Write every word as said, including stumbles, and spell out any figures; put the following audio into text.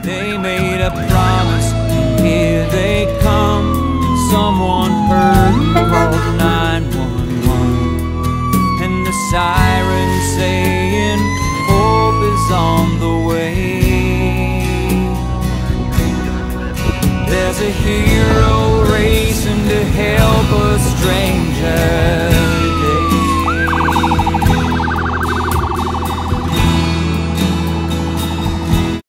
They made a promise, here they come. Someone heard called nine one one, and the siren saying hope is on the way. There's a hero racing to help a stranger.